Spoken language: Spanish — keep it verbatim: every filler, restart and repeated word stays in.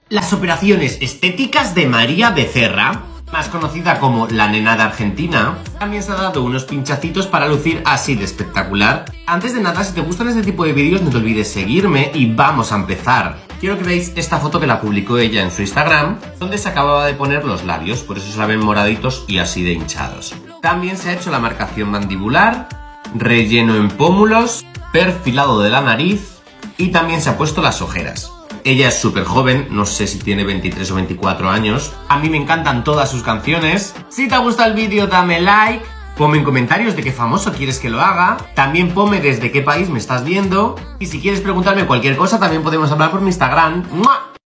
Las operaciones estéticas de María Becerra, más conocida como la nena de Argentina, también se ha dado unos pinchacitos para lucir así de espectacular. Antes de nada, si te gustan este tipo de vídeos, no te olvides seguirme y vamos a empezar. Quiero que veáis esta foto que la publicó ella en su Instagram, donde se acababa de poner los labios, por eso se la ven moraditos y así de hinchados. También se ha hecho la marcación mandibular, relleno en pómulos, perfilado de la nariz y también se ha puesto las ojeras. Ella es súper joven, no sé si tiene veintitrés o veinticuatro años. A mí me encantan todas sus canciones. Si te ha gustado el vídeo, dame like. Ponme en comentarios de qué famoso quieres que lo haga. También ponme desde qué país me estás viendo. Y si quieres preguntarme cualquier cosa, también podemos hablar por mi Instagram. ¡Mua!